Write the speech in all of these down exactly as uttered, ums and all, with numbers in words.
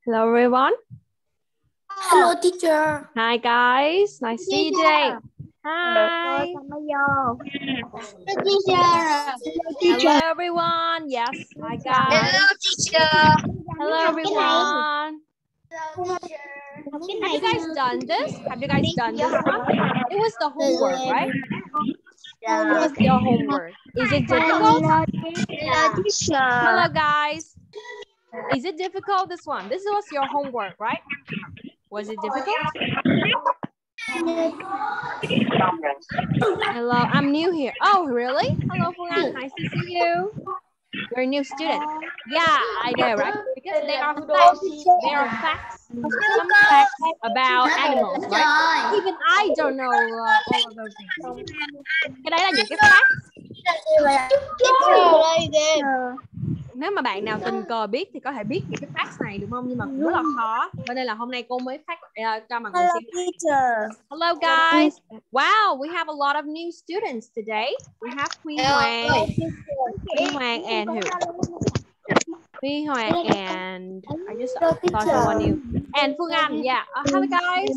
Hello everyone. Hello teacher. Hi guys. Nice to see you today. Hi. Hello teacher. Hello everyone. Yes. Hi guys. Hello teacher. Hello everyone. Have you guys done this? Have you guys done this one? It was the homework, right? It was your homework. Is it difficult? Hello teacher. Hello guys. Is it difficult, this one? This was your homework, right? Was it difficult? Hello, I'm new here. Oh, really? Hello, Phương Anh. Nice to see you. You're a new student. Yeah, I know, right? Because they are facts. They are facts. Some facts about animals, right? Even I don't know uh, all of those things. Cái đấy là những cái facts. Nếu mà bạn nào tình cờ biết thì có thể biết những cái facts này, đúng không? Nhưng mà cũng rất là khó. Cho nên là hôm nay cô mới phát uh, cho mọi người xem. Hello guys. Wow, we have a lot of new students today. We have Huy Hoàng. Huy Hoàng and who? Huy Hoàng and I just thought someone new. And Phương Anh, yeah. Uh, hello guys.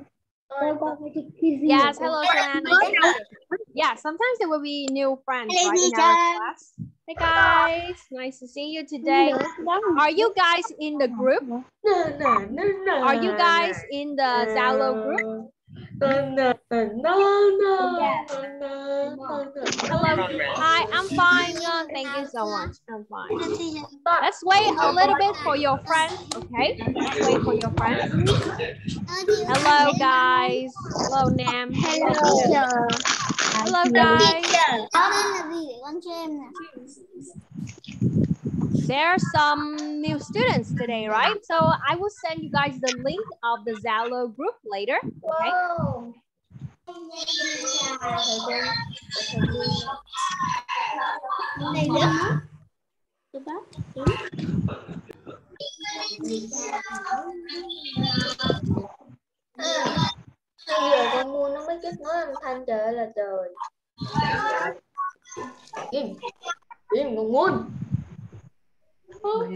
Yes, hello Phương Nice Yeah, sometimes there will be new friends right, in our class. Hey guys, nice to see you today. Are you guys in the group? Are you guys in the Zalo group? No, no, no, no, no. Hello. Hi, I'm fine. Uh, thank you so much. I'm fine. Let's wait a little bit for your friends, okay? Let's wait for your friends. Hello, guys. Hello, Nam. Hello. Hello, guys. There are some new students today, right? So I will send you guys the link of the Zalo group later, okay? Bây giờ con mua nó mới kết nối âm thanh, trời ơi là trời. Im, im con muốn. Rồi,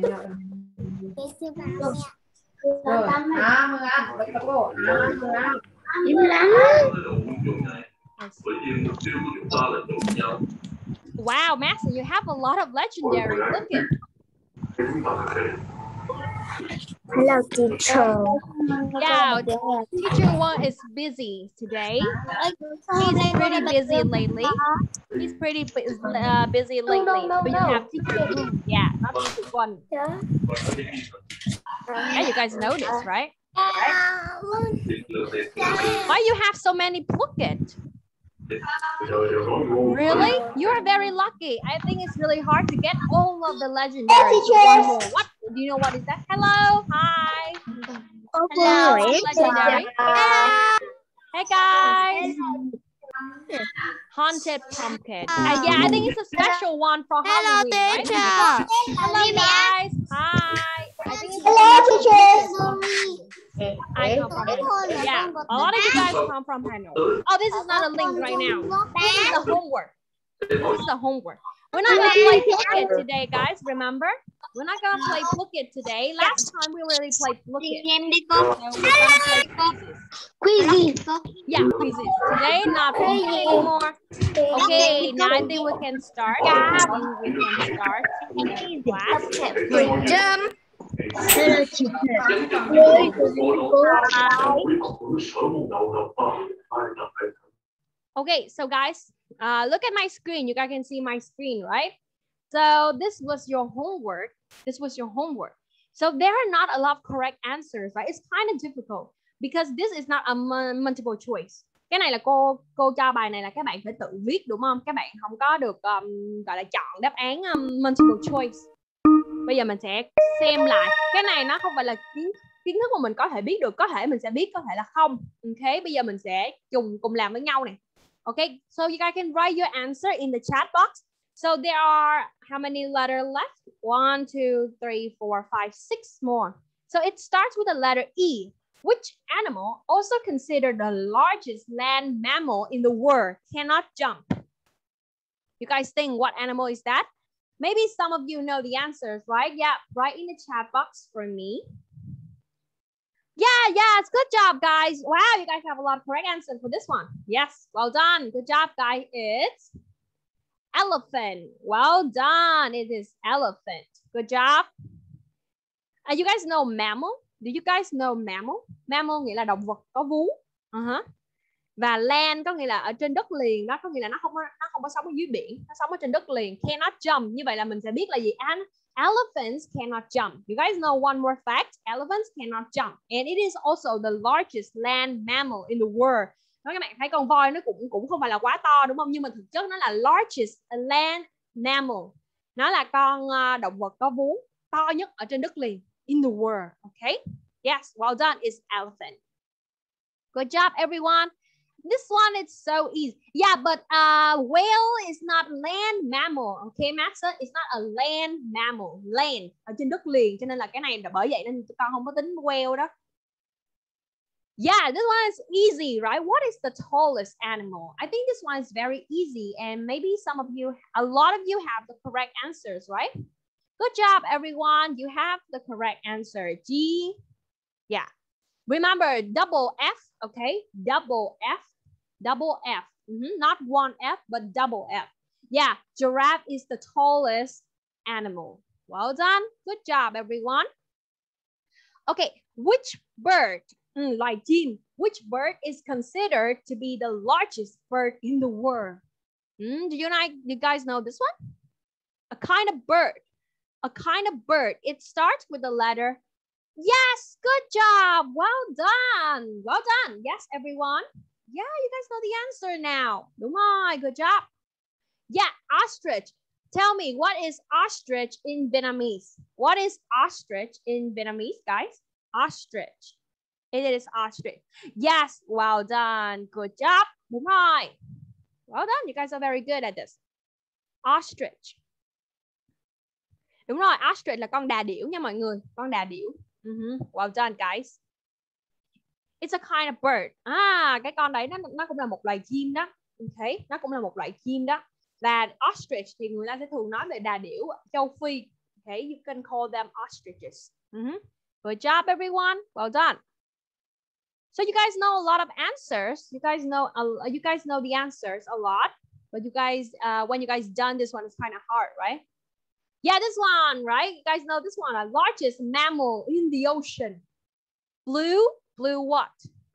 à, mừng ăn, với các cô, à, mừng ăn. Im lặng. Wow, Max, you have a lot of legendary. Look at. Hello teacher. Yeah, teacher one is busy today. He's pretty busy lately. He's pretty uh, busy lately. But you have teacher two. Yeah, not teacher one. Yeah, you guys know this, right? Why you have so many Phuket? Really? You are very lucky. I think it's really hard to get all of the legendary. One more. What? Do you know what is that? Hello. Hi. Hello. Legendary. Hey guys. Haunted pumpkin. Uh, yeah, I think it's a special one for Halloween. Hello, teacher. Right? Hello, guys. Hi. I think it's Hello, teacher. I come from Hanoi. Yeah, a lot of you guys come from Hanoi. Oh, this is not a link right now. This is the homework. This is the homework. We're not going to play Phuket today, guys. Remember? We're not going to play Phuket today. Last time we really played Phuket. So we're going to play quizzes. Yeah, quizzes. Today, not quizzes anymore. Okay, now I think we can start. I think we can start the class. Good job. Hello, teacher. Okay, so guys, uh, look at my screen. You guys can see my screen, right? So this was your homework. This was your homework. So there are not a lot of correct answers, right? It's kind of difficult because this is not a multiple choice. Cái này là cô cô cho bài này là các bạn phải tự viết, đúng không? Các bạn không có được um, gọi là chọn đáp án um, multiple choice. Bây giờ mình sẽ xem lại. Cái này nó không phải là kiến kiến thức mà mình có thể biết được, có thể mình sẽ biết, có thể là không. Ok, bây giờ mình sẽ cùng cùng làm với nhau này. Okay, so you guys can write your answer in the chat box. So there are how many letters left? One, two, three, four, five, six more. So it starts with the letter E. Which animal, also considered the largest land mammal in the world, cannot jump? You guys think what animal is that? Maybe some of you know the answers, right? Yeah, write in the chat box for me. Yeah, yes, good job, guys. Wow, you guys have a lot of correct answers for this one. Yes, well done. Good job, guys. It's elephant. Well done. It is elephant. Good job. Uh, you guys know mammal? Do you guys know mammal? Mammal nghĩa là động vật có vú. Uh-huh. Và land có nghĩa là ở trên đất liền, đó có nghĩa là nó không có, nó không có sống ở dưới biển, nó sống ở trên đất liền. Cannot jump. Như vậy là mình sẽ biết là gì? And elephants cannot jump. You guys know one more fact? Elephants cannot jump. And it is also the largest land mammal in the world. Nói các bạn thấy con voi nó cũng cũng không phải là quá to đúng không? Nhưng mà thực chất nó là largest land mammal. Nó là con uh, động vật có vú to nhất ở trên đất liền. In the world. Okay? Yes, well done. It's elephant. Good job, everyone. This one is so easy. Yeah, but uh, whale is not land mammal. Okay, Max? It's not a land mammal. Land. Ở trên đất liền. Cho nên là cái này là bởi vậy nên con không có tính whale đó. Yeah, this one is easy, right? What is the tallest animal? I think this one is very easy. And maybe some of you, a lot of you have the correct answers, right? Good job, everyone. You have the correct answer. G. Yeah. Remember, double F, okay? Double F. Double F. Mm-hmm. Not one F, but double F. Yeah, giraffe is the tallest animal. Well done. Good job, everyone. Okay, which bird, mm, like chim, which bird is considered to be the largest bird in the world? Mm, do you, know, you guys know this one? A kind of bird. A kind of bird. It starts with the letter. Yes, good job. Well done. Well done. Yes, everyone. Yeah, you guys know the answer now. Đúng rồi, good job. Yeah, ostrich. Tell me, what is ostrich in Vietnamese? What is ostrich in Vietnamese, guys? Ostrich. It is ostrich. Yes, well done. Good job. Đúng rồi. Well done. You guys are very good at this. Ostrich. Đúng rồi, ostrich là con đà điểu nha mọi người. Con đà điểu. Uh-huh. Well done, guys. It's a kind of bird. À, cái con đấy nó nó cũng là một loài chim đó. Okay, nó cũng là một loại chim đó. Và ostrich thì người ta sẽ thường nói về đà điểu châu Phi. Okay, you can call them ostriches. Uh-huh. Good job, everyone. Well done. So you guys know a lot of answers. You guys know uh, you guys know the answers a lot. But you guys, uh, when you guys done this one, it's kind of hard, right? Yeah, this one, right? You guys know this one, the largest mammal in the ocean. Blue, blue what?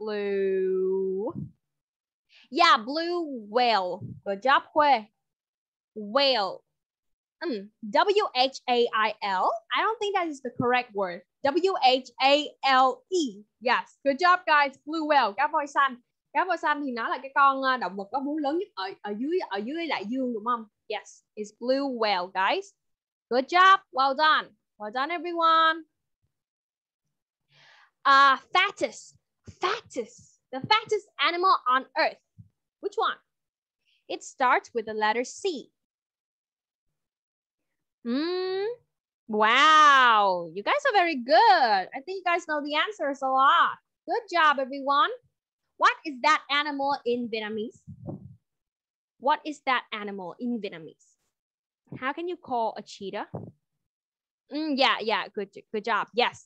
Blue. Yeah, blue whale. Good job, Hue. Whale. Mm, W H A I L. I don't think that is the correct word. W H A L E. Yes, good job, guys. Blue whale, cá voi xanh. Cá voi xanh thì nó là cái con động vật có vú lớn nhất ở ở dưới ở dưới đại dương đúng không? Yes, it's blue whale, guys. Good job. Well done. Well done, everyone. Uh, fattest. Fattest. The fattest animal on earth. Which one? It starts with the letter C. Mm. Wow. You guys are very good. I think you guys know the answers a lot. Good job, everyone. What is that animal in Vietnamese? What is that animal in Vietnamese? How can you call a cheetah? Mm, yeah, yeah, good, good job. Yes.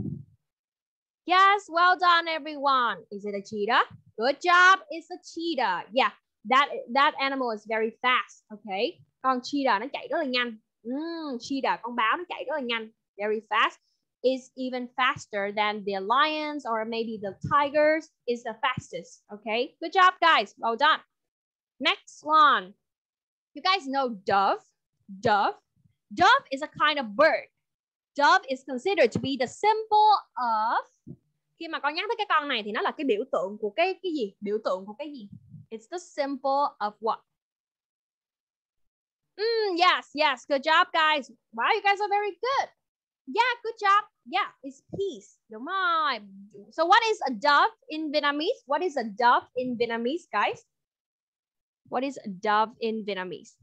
Yes, well done, everyone. Is it a cheetah? Good job. It's a cheetah. Yeah, that, that animal is very fast, okay? Con cheetah nó chạy rất là nhanh. Mm, cheetah, con báo nó chạy rất là nhanh. Very fast. Is even faster than the lions or maybe the tigers. Is the fastest, okay? Good job, guys. Well done. Next one. You guys know dove? Dove. Dove is a kind of bird. Dove is considered to be the symbol of. Khi mà con nhắc tới cái con này thì nó là cái biểu tượng của cái cái gì? Biểu tượng của cái gì? It's the symbol of what? Mm, yes, yes. Good job, guys. Wow, you guys are very good. Yeah, good job. Yeah, it's peace. Đúng rồi. So what is a dove in Vietnamese? What is a dove in Vietnamese, guys? What is a dove in Vietnamese?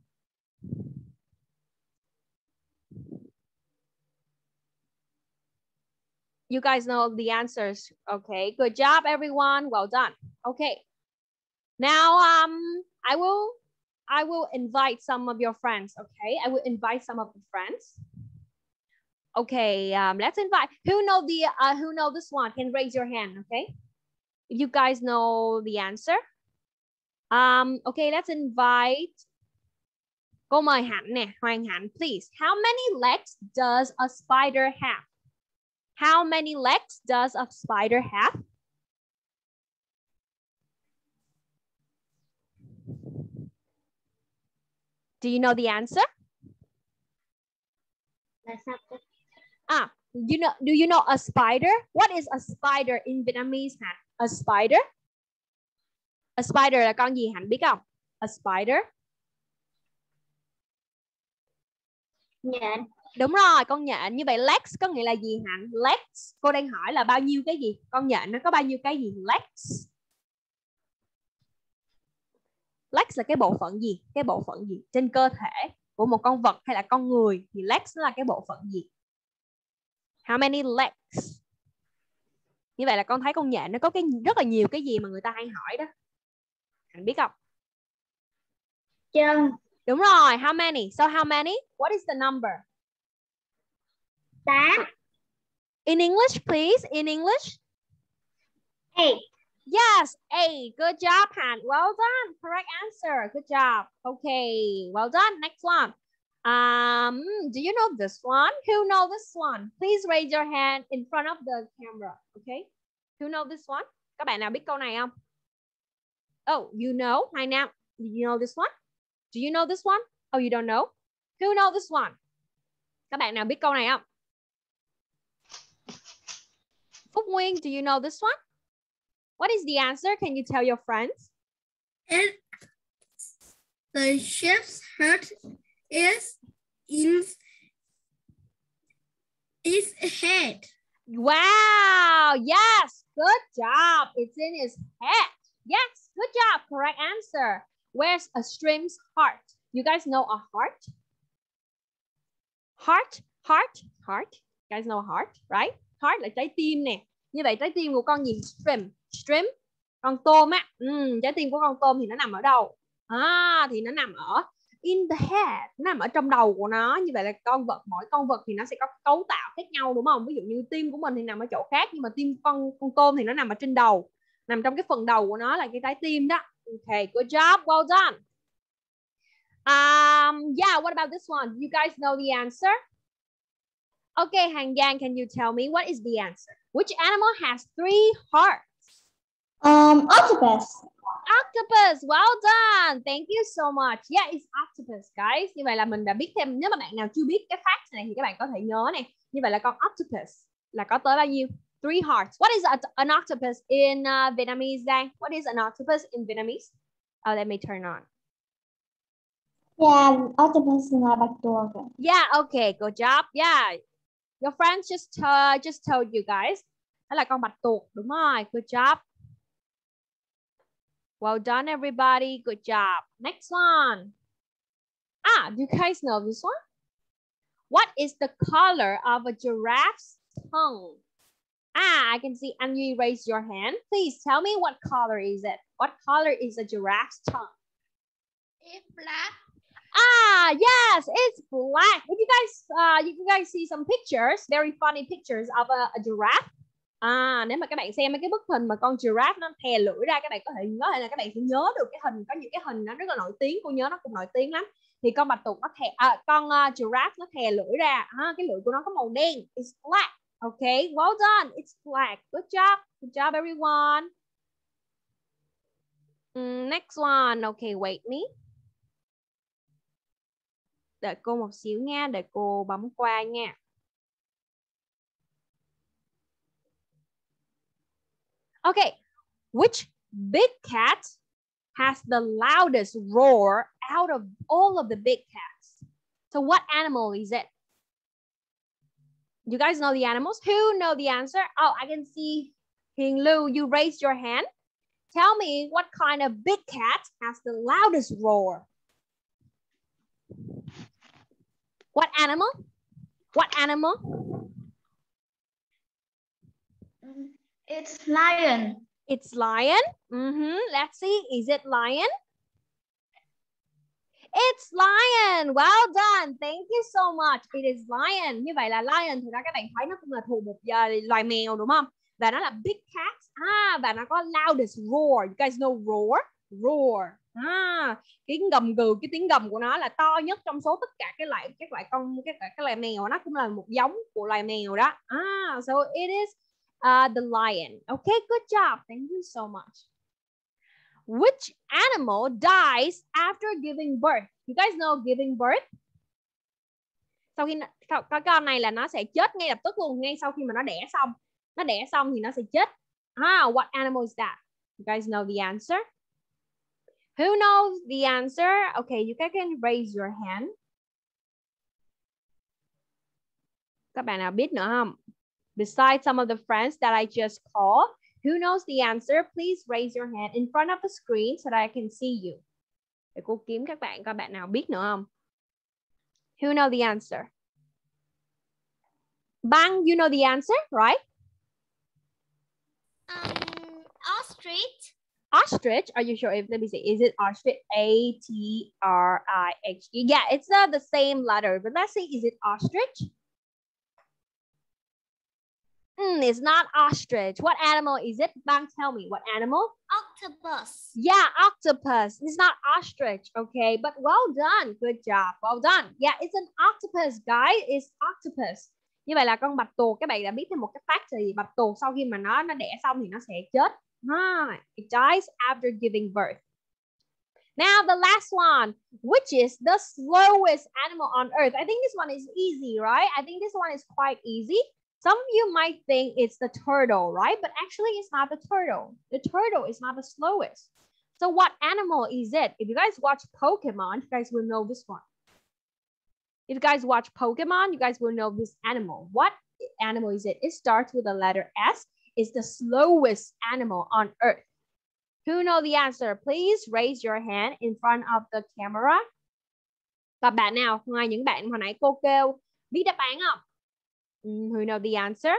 You guys know the answers. Okay, good job, everyone. Well done. Okay. Now, um, I will, I will invite some of your friends. Okay, I will invite some of the friends. Okay, um, let's invite. Who know the uh, who know this one? Can raise your hand. Okay, if you guys know the answer. Um, okay, let's invite. Cô mời Hạnh nè, Hoàng Hạnh, please. How many legs does a spider have? How many legs does a spider have? Do you know the answer? Ah, you know, do you know a spider? What is a spider in Vietnamese? Hả? A spider? A spider là con gì Hạnh biết không? A spider? Nhện. Đúng rồi, con nhện. Như vậy legs có nghĩa là gì Hạnh? Legs. Cô đang hỏi là bao nhiêu cái gì? Con nhện nó có bao nhiêu cái gì? Legs. Legs là cái bộ phận gì? Cái bộ phận gì? Trên cơ thể của một con vật hay là con người thì legs nó là cái bộ phận gì? How many legs? Như vậy là con thấy con nhện nó có cái rất là nhiều cái gì mà người ta hay hỏi đó. Hạnh biết không? Chân. Đúng rồi, how many? So how many? What is the number? Tám. In English, please. In English. Eight. Yes, eight. Good job, Han. Well done. Correct answer. Good job. Okay, well done. Next one. Um, do you know this one? Who know this one? Please raise your hand in front of the camera. Okay. Who know this one? Các bạn nào biết câu này không? Oh, you know. Hai Nam. Do you know this one? Do you know this one? Oh, you don't know? Who know this one? Các bạn nào biết câu này không? Phúc Nguyên, do you know this one? What is the answer? Can you tell your friends? It, the sheep's head is in its head. Wow, yes, good job. It's in his head. Yes, good job. Correct answer. Where's a shrimp's heart? You guys know a heart? Heart, heart, heart. You guys know heart, right? Heart là trái tim nè. Như vậy trái tim của con gì? Shrimp, shrimp. Con tôm á. Ừ, trái tim của con tôm thì nó nằm ở đâu? À, thì nó nằm ở in the head, nó nằm ở trong đầu của nó. Như vậy là con vật, mỗi con vật thì nó sẽ có cấu tạo khác nhau đúng không? Ví dụ như tim của mình thì nằm ở chỗ khác, nhưng mà tim con con tôm thì nó nằm ở trên đầu, nằm trong cái phần đầu của nó là cái trái tim đó. Okay, good job, well done. Um, yeah, what about this one? You guys know the answer? Okay, Hang Yang, can you tell me what is the answer? Which animal has three hearts? Um, octopus. Octopus, well done. Thank you so much. Yeah, it's octopus, guys. Như vậy là mình đã biết thêm. Nếu mà bạn nào chưa biết cái fact này thì các bạn có thể nhớ này. Như vậy là con octopus là có tới bao nhiêu? Three hearts. What is a, an octopus in uh, Vietnamese, Giang? What is an octopus in Vietnamese? Oh, let me turn on. Yeah, octopus là bạch tuộc. Yeah, okay, good job. Yeah, your friends just uh, just told you guys. Đó là con bạch tuộc, đúng rồi. Good job. Well done, everybody. Good job. Next one. Ah, do you guys know this one? What is the color of a giraffe's tongue? Ah, I can see Anyi raise your hand. Please tell me what color is it? What color is a giraffe's tongue? It's black. Ah, yes, it's black. If you guys, uh, you guys see some pictures, very funny pictures of a, a giraffe. À, nếu mà các bạn xem mấy cái bức hình mà con giraffe nó thè lưỡi ra, các bạn có thể có thể là các bạn sẽ nhớ được cái hình, có những cái hình nó rất là nổi tiếng, cô nhớ nó cũng nổi tiếng lắm. Thì con bạch tuộc nó thè, à, con uh, giraffe nó thè lưỡi ra, à, cái lưỡi của nó có màu đen. It's black. Okay, well done. It's black. Good job. Good job, everyone. Mm, next one. Okay, wait me. Đợi cô một xíu nha, đợi cô bấm qua nha. Okay, which big cat has the loudest roar out of all of the big cats? So what animal is it? You guys know the animals? Who know the answer? Oh, I can see Hing Lu, you raised your hand. Tell me what kind of big cat has the loudest roar? What animal? What animal? It's lion. It's lion. Mm-hmm. Let's see. Is it lion? It's lion. Well done. Thank you so much. It is lion. Như vậy là lion thực ra các bạn thấy nó cũng là thuộc một uh, loài mèo đúng không? Và nó là big cat. À, và nó có loudest roar. You guys know roar? Roar. À, cái gầm gừ, cái tiếng gầm của nó là to nhất trong số tất cả cái loại các loại con các loại các loài mèo. Nó cũng là một giống của loài mèo đó. Ah, so it is uh, the lion. Okay, good job. Thank you so much. Which animal dies after giving birth? You guys know giving birth? Sau khi cái con này là nó sẽ chết ngay lập tức luôn, ngay sau khi mà nó đẻ xong. Nó đẻ xong thì nó sẽ chết. Ah, what animal is that? You guys know the answer? Who knows the answer? Okay, you guys can raise your hand. Các bạn nào biết nữa không? Besides some of the friends that I just called, who knows the answer? Please raise your hand in front of the screen so that I can see you. Để cô kiếm các bạn coi bạn nào biết nữa không? Who know the answer? Bang, you know the answer, right? Um, ostrich. Ostrich, are you sure? If let me see, is it ostrich? A T R I H E. Yeah, it's not the same letter, but let's see, is it ostrich? Mm, it's not ostrich. What animal is it? Bang, tell me, what animal? Octopus. Yeah, octopus. It's not ostrich, okay? But well done. Good job. Well done. Yeah, it's an octopus, guys. It's octopus. Như vậy là con bạch tuộc. Các bạn đã biết thêm một cái fact gì? Bạch tuộc sau khi mà nó nó đẻ xong thì nó sẽ chết. Ah, it dies after giving birth. Now the last one, which is the slowest animal on earth? I think this one is easy, right? I think this one is quite easy. Some of you might think it's the turtle, right? But actually it's not the turtle. The turtle is not the slowest. So what animal is it? If you guys watch Pokemon, you guys will know this one. If you guys watch Pokemon, you guys will know this animal. What animal is it? It starts with the letter S. It's the slowest animal on earth. Who know the answer? Please raise your hand in front of the camera. Và bạn nào ngoài những bạn hồi nãy cô kêu biết đáp án không? Who know the answer?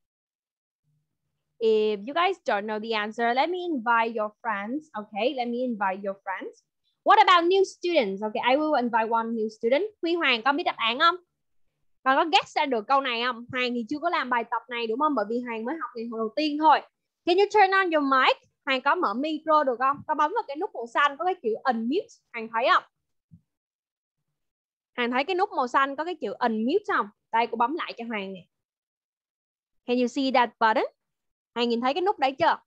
If you guys don't know the answer, let me invite your friends. Okay, let me invite your friends. What about new students? Okay, I will invite one new student. Huy Hoàng có biết đáp án không? Còn có guess ra được câu này không? Hoàng thì chưa có làm bài tập này đúng không? Bởi vì Hoàng mới học ngày đầu tiên thôi. Can you turn on your mic? Hoàng có mở micro được không? Có bấm vào cái nút màu xanh có cái chữ unmute. Hoàng thấy không? Hoàng thấy cái nút màu xanh có cái chữ unmute không? Đây, cô bấm lại cho Hoàng nè. Can you see that button? Hoàng nhìn thấy cái nút đấy chưa?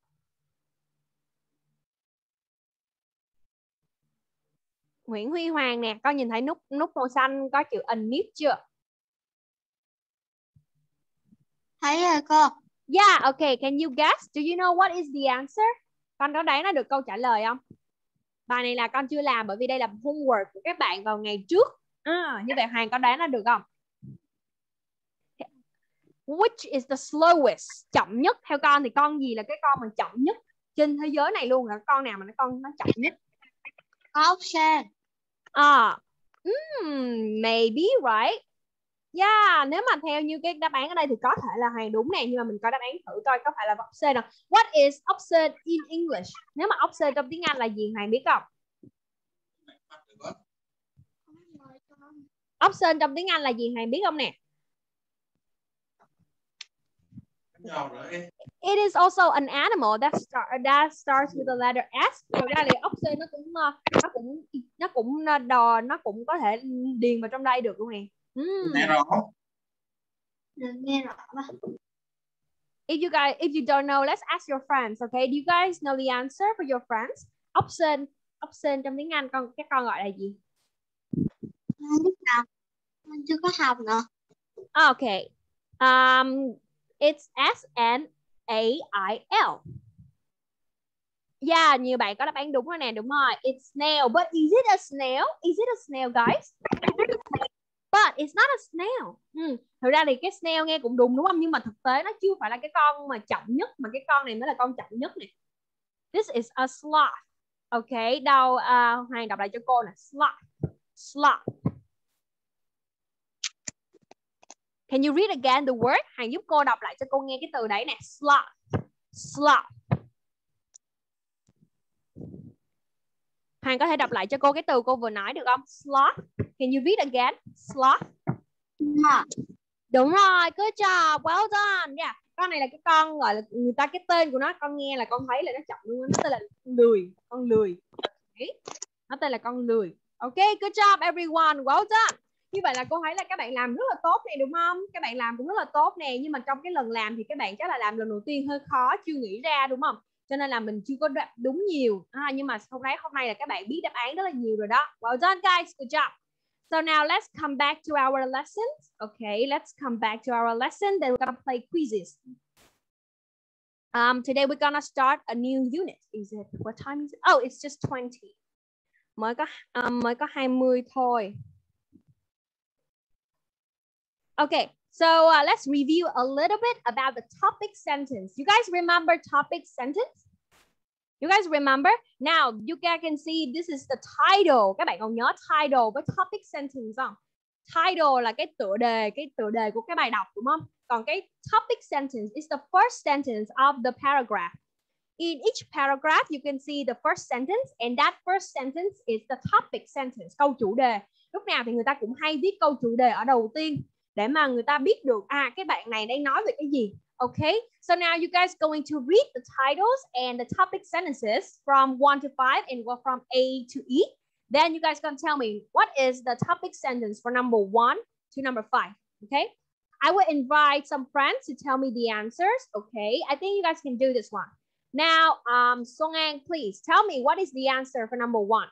Nguyễn Huy Hoàng nè, con nhìn thấy nút nút màu xanh có chữ unmute chưa? Thấy rồi cô. Yeah, okay. Can you guess? Do you know what is the answer? Con có đoán ra được câu trả lời không? Bài này là con chưa làm bởi vì đây là homework của các bạn vào ngày trước. À, như vậy Hoàng có đoán ra được không? Which is the slowest? Chậm nhất. Theo con thì con gì là cái con mà chậm nhất trên thế giới này luôn? Là con nào mà nó con nó chậm nhất? Ốc sên. À, mm, maybe right. Yeah, nếu mà theo như cái đáp án ở đây thì có thể là Hoàng đúng nè, nhưng mà mình coi đáp án thử coi có phải là ốc sên không. What is ốc sên in English? Nếu mà ốc sên trong tiếng Anh là gì Hoàng biết không? Ốc sên trong tiếng Anh là gì Hoàng biết không nè? It is also an animal that start that starts with the letter S. Thực ra thì ốc sên nó cũng nó cũng nó cũng đò nó cũng có thể điền vào trong đây được luôn nè. Mm. Nghe rõ. Nghe rõ. If you guys if you don't know, let's ask your friends, okay? Do you guys know the answer for your friends? Ốc sên, ốc sên trong tiếng Anh con các con gọi là gì? Không biết nào. Con chưa có học nữa. Okay. Um it's S N A I L. Yeah, nhiều bạn có đáp án đúng rồi nè, đúng rồi. It's snail, but is it a snail? Is it a snail, guys? But it's not a snail. Ừ. Thực ra thì cái snail nghe cũng đúng đúng không? Nhưng mà thực tế nó chưa phải là cái con mà chậm nhất, mà cái con này mới là con chậm nhất này. This is a sloth. Okay, đâu uh, Hoàng đọc lại cho cô nè. Sloth. Sloth. Can you read again the word? Hoàng giúp cô đọc lại cho cô nghe cái từ đấy nè. Sloth. Sloth. Hoàng có thể đọc lại cho cô cái từ cô vừa nói được không? Sloth. Can you read again? Sloth. Đúng rồi, good job, well done. Yeah. Con này là cái con gọi là người ta cái tên của nó, con nghe là con thấy là nó chậm luôn, nó tên là lười, con lười. Okay. Nó tên là con lười. Ok, good job everyone, well done. Như vậy là cô thấy là các bạn làm rất là tốt này đúng không? Các bạn làm cũng rất là tốt nè, nhưng mà trong cái lần làm thì các bạn chắc là làm lần đầu tiên hơi khó, chưa nghĩ ra đúng không? Cho nên là mình chưa có đáp đúng nhiều. À, nhưng mà hôm nay hôm nay là các bạn biết đáp án rất là nhiều rồi đó. Well done guys, good job. So now let's come back to our lessons. Okay, let's come back to our lesson. Then we're gonna play quizzes. Um, today we're gonna start a new unit. Is it what time is it? Oh, it's just twenty. Mới có um, mới có hai mươi thôi. Okay, so uh, let's review a little bit about the topic sentence. You guys remember topic sentence? You guys remember? Now, you guys can see this is the title. Các bạn còn nhớ title với topic sentence không? Title là cái tựa đề, cái tựa đề của cái bài đọc đúng không? Còn cái topic sentence is the first sentence of the paragraph. In each paragraph, you can see the first sentence, and that first sentence is the topic sentence, câu chủ đề. Lúc nào thì người ta cũng hay viết câu chủ đề ở đầu tiên để mà người ta biết được à cái bạn này đang nói về cái gì. Okay, so now you guys going to read the titles and the topic sentences from one to five and go from A to E. Then you guys can tell me what is the topic sentence for number one to number five. Okay, I will invite some friends to tell me the answers. Okay, I think you guys can do this one. Now, um, Song An, please tell me what is the answer for number one.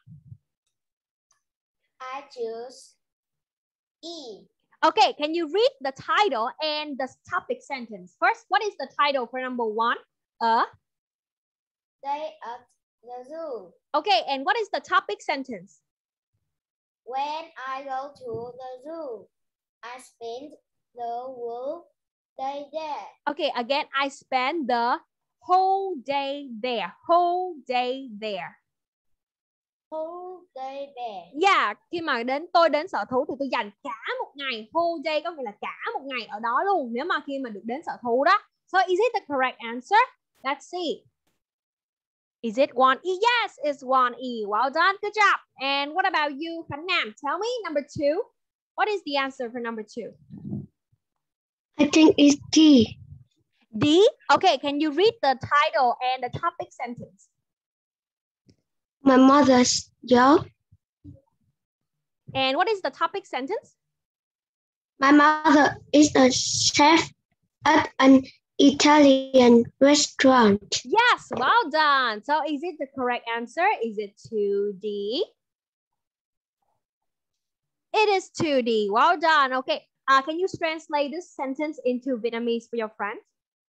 I choose E. Okay, can you read the title and the topic sentence? First, what is the title for number one? A Day at the zoo. Okay, and what is the topic sentence? When I go to the zoo, I spend the whole day there. Okay, again, I spend the whole day there. Whole day there. Whole day there. Yeah, khi mà đến tôi đến sở thú thì tôi dành cả một ngày. Whole day có nghĩa là cả một ngày ở đó luôn. Nếu mà khi mà được đến sở thú đó. So is it the correct answer? Let's see. Is it one E? Yes, it's one E. Well done, good job. And what about you, Khánh Nam? Tell me, number two. What is the answer for number two? I think it's D. D? Okay, can you read the title and the topic sentence? My mother's job. And what is the topic sentence? My mother is a chef at an Italian restaurant. Yes, well done. So is it the correct answer? Is it two D? It is two D. Well done. Okay. Uh, can you translate this sentence into Vietnamese for your friends?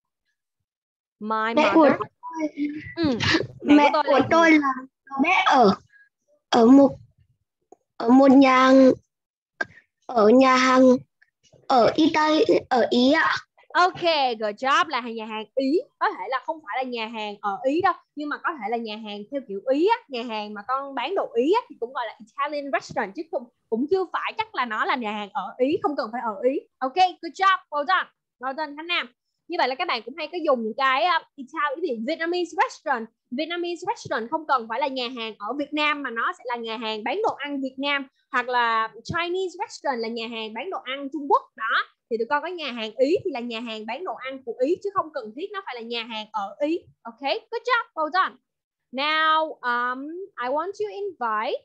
My Mẹ mother. của tôi, Ừ. mẹ, Mẹ của của tôi là tôi là bé ở ở một ở một nhà ở nhà hàng ở Italy ở Ý ạ. Ok, good job là nhà hàng Ý. Có thể là không phải là nhà hàng ở Ý đâu, nhưng mà có thể là nhà hàng theo kiểu Ý á, nhà hàng mà con bán đồ Ý á, thì cũng gọi là Italian restaurant chứ cũng cũng chưa phải chắc là nó là nhà hàng ở Ý, không cần phải ở Ý. Ok, good job, well done, well done Khánh Nam. Như vậy là các bạn cũng hay có dùng những cái uh, Italian, Vietnamese restaurant. Vietnamese restaurant không cần phải là nhà hàng ở Việt Nam mà nó sẽ là nhà hàng bán đồ ăn Việt Nam, hoặc là Chinese restaurant là nhà hàng bán đồ ăn Trung Quốc đó. Thì tụi con có nhà hàng Ý thì là nhà hàng bán đồ ăn của Ý chứ không cần thiết nó phải là nhà hàng ở Ý. Okay, good job, well done. Now, um, I want to invite.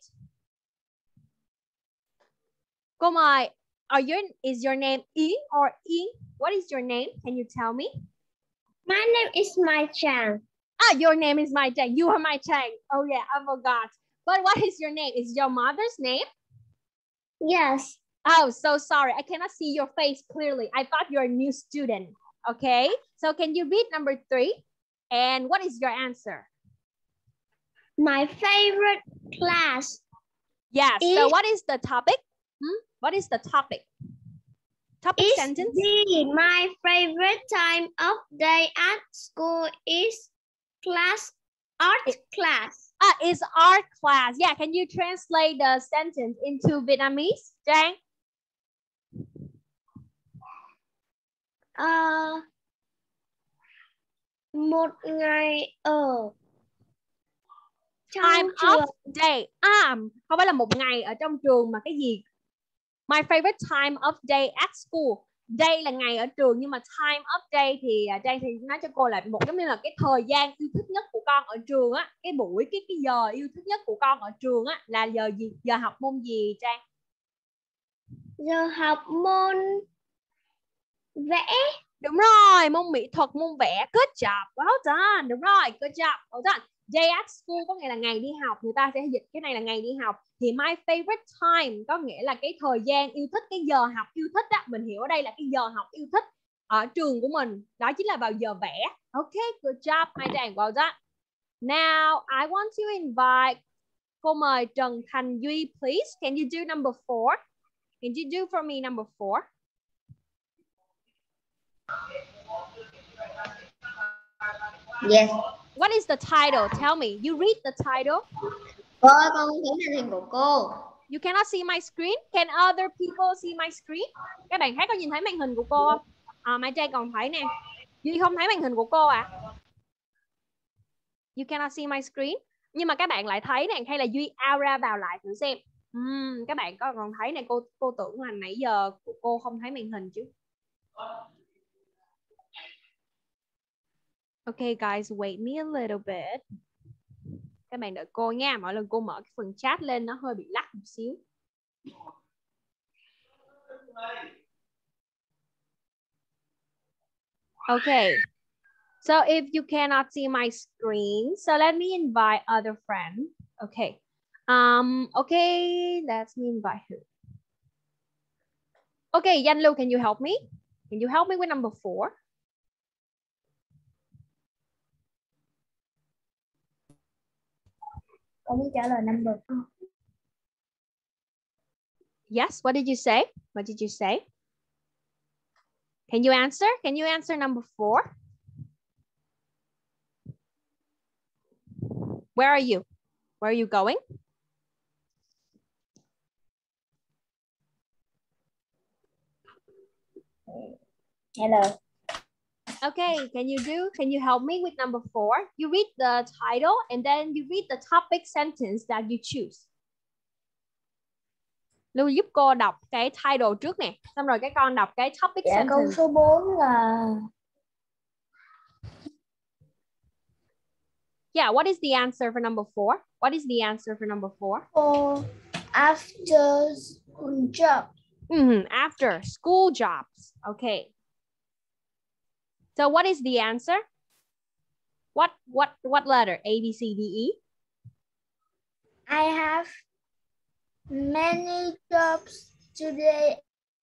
Cô mời. Are your, is your name Yến or Yến? What is your name? Can you tell me? My name is Mai Chang. Ah, your name is Mai Chang. You are Mai Chang. Oh yeah, I forgot. But what is your name? Is your mother's name? Yes. Oh, so sorry. I cannot see your face clearly. I thought you're a new student. Okay, so can you read number three? And what is your answer? My favorite class. Yes, is, so what is the topic? Hmm? What is the topic? Topic is sentence? D. My favorite time of day at school is class, art it, class. Ah, it's art class. Yeah, can you translate the sentence into Vietnamese, Giang? Uh, một ngày ở Time of day. À, không phải là một ngày ở trong trường mà cái gì? My favorite time of day at school. Day là ngày ở trường nhưng mà time of day thì Trang thì nói cho cô là một giống như là cái thời gian yêu thích nhất của con ở trường á, cái buổi cái cái giờ yêu thích nhất của con ở trường á là giờ gì? Giờ học môn gì Trang? Giờ học môn vẽ. Đúng rồi, môn mỹ thuật, môn vẽ. Good job, well done. Đúng rồi, good job, well done. Day at school có nghĩa là ngày đi học. Người ta sẽ dịch cái này là ngày đi học. Thì my favorite time có nghĩa là cái thời gian yêu thích, cái giờ học yêu thích á. Mình hiểu ở đây là cái giờ học yêu thích ở trường của mình. Đó chính là vào giờ vẽ. Ok, good job, Mai Trang, well done. Now, I want to invite, cô mời Trần Thành Duy, please. Can you do number four? Can you do for me number four? Yes. What is the title? Tell me. You read the title. Cô ơi, con không thấy màn hình của cô. You cannot see my screen. Can other people see my screen? Các bạn khác có nhìn thấy màn hình của cô không? À, Mai Trang còn thấy nè. Duy không thấy màn hình của cô à? You cannot see my screen. Nhưng mà các bạn lại thấy nè, hay là Duy out ra vào lại thử xem. Uhm, các bạn có còn thấy nè, cô cô tưởng là nãy giờ cô không thấy màn hình chứ. Okay guys, wait me a little bit. Các bạn đợi cô nha. Mỗi lần cô mở cái phần chat lên nó hơi bị lắc một xíu. Okay. So if you cannot see my screen, so let me invite other friend. Okay. Um, okay, let me invite her. Okay, Yan Lu, can you help me? Can you help me with number four? Con muốn trả lời number four. Yes, what did you say? What did you say? Can you answer? Can you answer number four? Where are you? Where are you going? Hello. Okay, can you do? Can you help me with number four? You read the title and then you read the topic sentence that you choose. Lưu giúp cô đọc cái title trước nè. Xong rồi các con đọc cái topic Dạ, sentence. câu số bốn là... Yeah, what is the answer for number four? What is the answer for number four? For after school job. Mm-hmm, after school jobs. Okay. So what is the answer? What what what letter? A, B, C, D, E? I have many jobs today.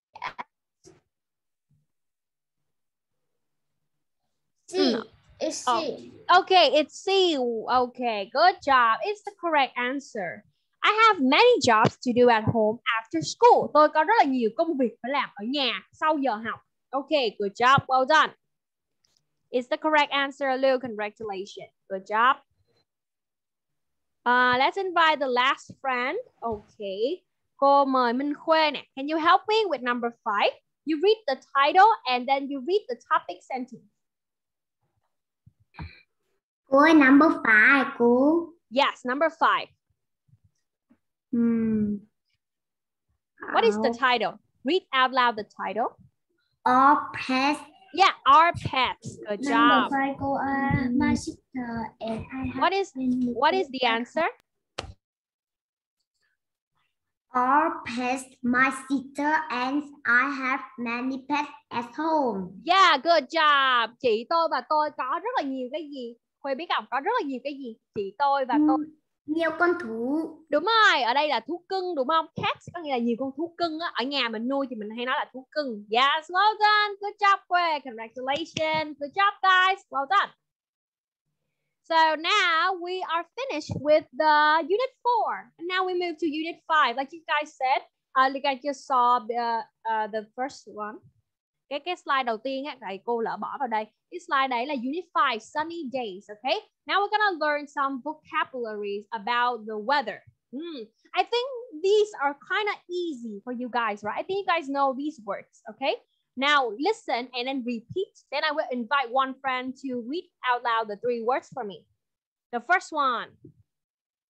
C. Mm. It's Oh. C. Okay, it's C. Okay, good job. It's the correct answer. I have many jobs to do at home after school. Tôi có rất là nhiều công việc phải làm ở nhà sau giờ học. Okay, good job. Well done. It's the correct answer, Lưu. Congratulations. Good job. Uh, let's invite the last friend. Okay. Cô mời Minh Khuê nè. Can you help me with number five? You read the title and then you read the topic sentence. Cô ơi, number five, cô. Yes, number five. Hmm. What is the title? Read out loud the title. All pets. Yeah, our pets. Good job. Number five, cô. Uh, my sister and I have. What is what is the answer? All pets. My sister and I have many pets at home. Yeah, good job. Chị tôi và tôi có rất là nhiều cái gì? Khuê biết không? Có rất là nhiều cái gì? Chị tôi và tôi. Nhiều con thú. Đúng rồi, ở đây là thú cưng đúng không? Cats có nghĩa là nhiều con thú cưng á. Ở nhà mình nuôi thì mình hay nói là thú cưng. Yes, well done. Good job, Khuê. Congratulations. Good job, guys. Well done. So now we are finished with the unit four. And now we move to unit five. Like you guys said, uh, like I just saw the, uh, the first one. Cái cái slide đầu tiên á, thầy cô lỡ bỏ vào đây. Cái slide đấy là unit five, sunny days, okay? Now we're gonna learn some vocabularies about the weather. Mm. I think these are kind of easy for you guys, right? I think you guys know these words, okay? Now listen and then repeat. Then I will invite one friend to read out loud the three words for me. The first one.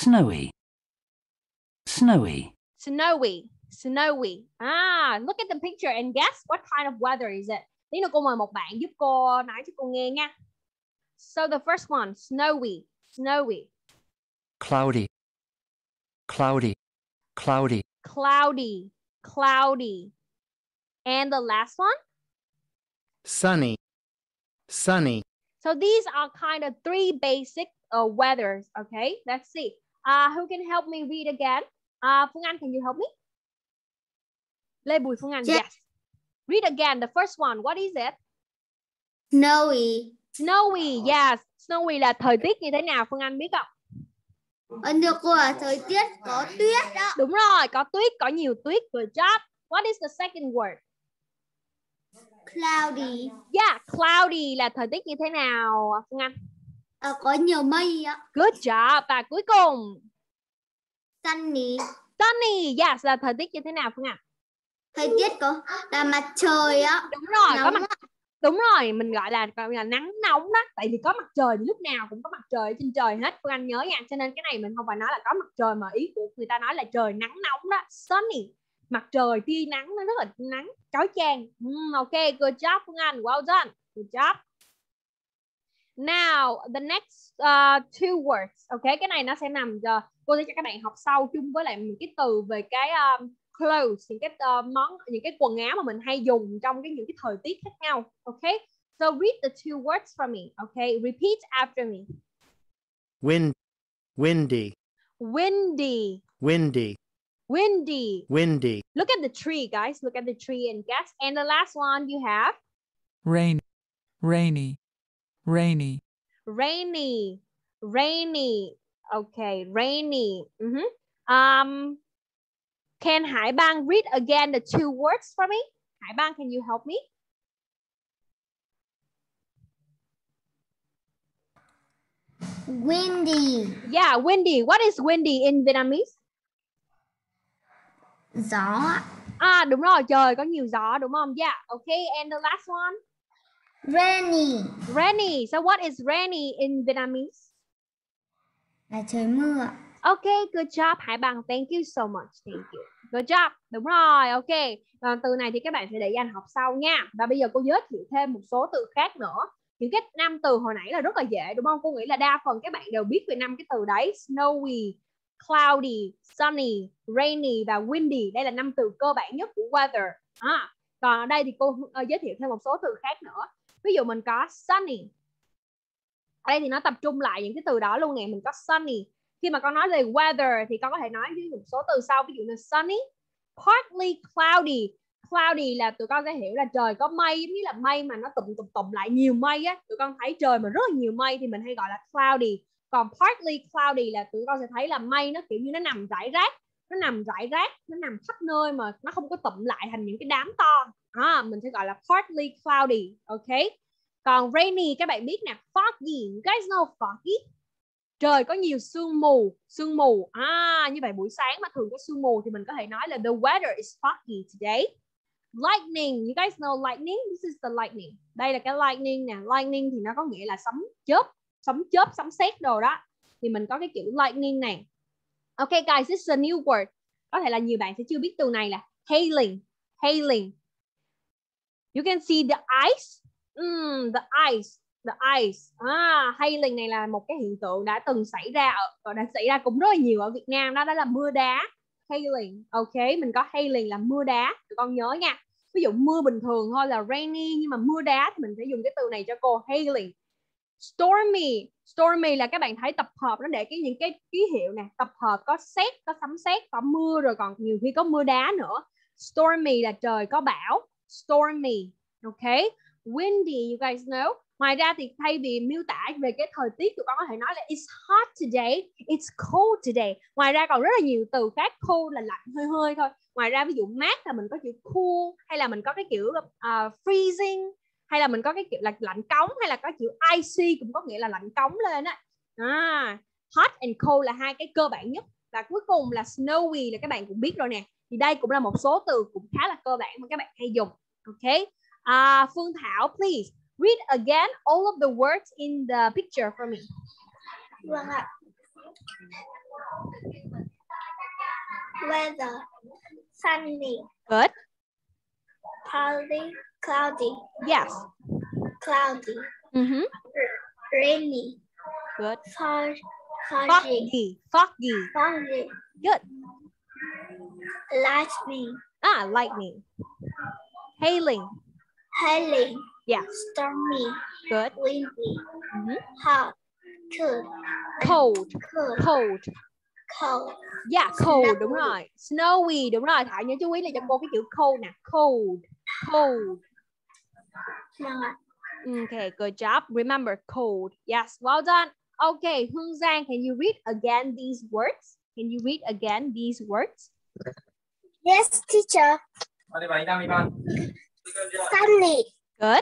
Snowy. Snowy. Snowy. Snowy. Ah, look at the picture and guess what kind of weather is it? Tí nữa cô mời một bạn giúp cô nói cho cô nghe nha. So the first one, snowy. Snowy. Cloudy. Cloudy. Cloudy. Cloudy. Cloudy. And the last one? Sunny. Sunny. So these are kind of three basic uh, weathers. Okay, let's see. Uh, who can help me read again? Uh, Phương Anh, can you help me? Lê Bùi Phương Anh, Yes. yes. Read again, the first one. What is it? Snowy. Snowy, yes. Snowy là thời tiết như thế nào? Phương Anh biết không? Ấn được cô là thời tiết có tuyết đó. Đúng rồi, có tuyết, có nhiều tuyết. Good job. What is the second word? Cloudy. Yeah, cloudy là thời tiết như thế nào Phương Anh? À, có nhiều mây á. Good job. Và cuối cùng, Sunny. sunny, yes là thời tiết như thế nào Phương Anh? Thời tiết có là mặt trời á. Đúng rồi, có Nóng mặt. á. Đúng rồi, mình gọi là gọi là nắng nóng đó. Tại vì có mặt trời thì lúc nào cũng có mặt trời ở trên trời hết. Phương Anh nhớ nha. Cho nên cái này mình không phải nói là có mặt trời, mà ý của người ta nói là trời nắng nóng đó. Sunny. Mặt trời tia nắng, nó rất là nắng chói chang. Mm, ok, good job Phương Anh. Well done. Good job. Now, the next uh, two words. Ok, cái này nó sẽ nằm uh, cô sẽ cho các bạn học sau chung với lại những cái từ về cái um, clothes, những cái uh, món, những cái quần áo mà mình hay dùng trong cái những cái thời tiết khác nhau. Okay, so read the two words for me. Okay, repeat after me. Wind. Windy. Windy. Windy. Windy. Windy. Look at the tree, guys. Look at the tree and guess. And the last one you have Rain. Rainy. Rainy. rainy. Rainy. Okay, rainy. Mm-hmm. Um. Can Hải Bang read again the two words for me? Hải Bang, can you help me? Windy. Yeah, windy. What is windy in Vietnamese? Gió. À, đúng rồi, trời có nhiều gió đúng không? Yeah, okay. And the last one? Rainy. Rainy. So what is rainy in Vietnamese? Là trời mưa. Okay, good job Hải Bằng. Thank you so much. Thank you. Good job. Đúng rồi, ok. Và từ này thì các bạn sẽ để dành học sau nha. Và bây giờ cô giới thiệu thêm một số từ khác nữa. Những cái năm từ hồi nãy là rất là dễ đúng không? Cô nghĩ là đa phần các bạn đều biết về năm cái từ đấy. Snowy, cloudy, sunny, rainy và windy. Đây là năm từ cơ bản nhất của weather. À, còn ở đây thì cô uh, giới thiệu thêm một số từ khác nữa. Ví dụ mình có sunny. Ở đây thì nó tập trung lại những cái từ đó luôn nè. Mình có sunny. Khi mà con nói về weather thì con có thể nói với một số từ sau. Ví dụ như sunny, partly cloudy. Cloudy là tụi con sẽ hiểu là trời có mây, giống như là mây mà nó tụm tụm tụm lại nhiều mây á. Tụi con thấy trời mà rất là nhiều mây thì mình hay gọi là cloudy. Còn partly cloudy là tụi con sẽ thấy là mây nó kiểu như nó nằm rải rác. Nó nằm rải rác, nó nằm khắp nơi mà nó không có tụm lại thành những cái đám to. À, mình sẽ gọi là partly cloudy. Ok. Còn rainy các bạn biết nè, foggy. You guys know foggy? Trời có nhiều sương mù, sương mù. À, như vậy buổi sáng mà thường có sương mù thì mình có thể nói là the weather is foggy today. Lightning, you guys know lightning? This is the lightning. Đây là cái lightning nè. Lightning thì nó có nghĩa là sấm chớp, sấm chớp, sấm sét đồ đó. Thì mình có cái chữ lightning này. Ok guys, this is a new word. Có thể là nhiều bạn sẽ chưa biết từ này là hailing. Hailing. You can see the ice. Mm, the ice. The ice. À, hailing này là một cái hiện tượng đã từng xảy ra ở, đã xảy ra cũng rất là nhiều ở Việt Nam đó, đó là mưa đá. Hailing. Ok, mình có hailing là mưa đá. Tụi con nhớ nha. Ví dụ mưa bình thường thôi là rainy, nhưng mà mưa đá thì mình sẽ dùng cái từ này cho cô, hailing. Stormy. Stormy là các bạn thấy tập hợp nó để cái những cái ký hiệu nè, tập hợp có sét, có sấm sét, có mưa, rồi còn nhiều khi có mưa đá nữa. Stormy là trời có bão. Stormy. Ok. Windy, you guys know. Ngoài ra thì thay vì miêu tả về cái thời tiết, tụi con có thể nói là it's hot today, it's cold today. Ngoài ra còn rất là nhiều từ khác. Cold là lạnh hơi hơi thôi. Ngoài ra ví dụ mát là mình có chữ cool, hay là mình có cái kiểu uh, freezing, hay là mình có cái kiểu là lạnh cống, hay là có chữ icy cũng có nghĩa là lạnh cống lên á. À, hot and cold là hai cái cơ bản nhất. Và cuối cùng là snowy là các bạn cũng biết rồi nè. Thì đây cũng là một số từ cũng khá là cơ bản mà các bạn hay dùng. Ok. Uh, Phương Thảo, please read again all of the words in the picture for me. Vâng ạ. Weather. Sunny. Good. Cloudy. Cloudy. Yes. Cloudy. Mm-hmm. Rainy. Good. Fog, foggy. Foggy. Foggy. Foggy. Good. Lightning. Ah, lightning. Hailing. Hailing. Yeah. Stormy. Good. Windy. Mm-hmm. Hot. Cold. Cold. Cold. Cold. Cold. Yeah, cold. Snowy. Đúng rồi. Snowy. Đúng rồi. Thảo nhớ chú ý là cho cô cái chữ cold nè. Cold. Cold. Okay, good job. Remember, cold. Yes, well done. Okay, Hương Giang, can you read again these words? Can you read again these words? Yes, teacher. Sunny. Good.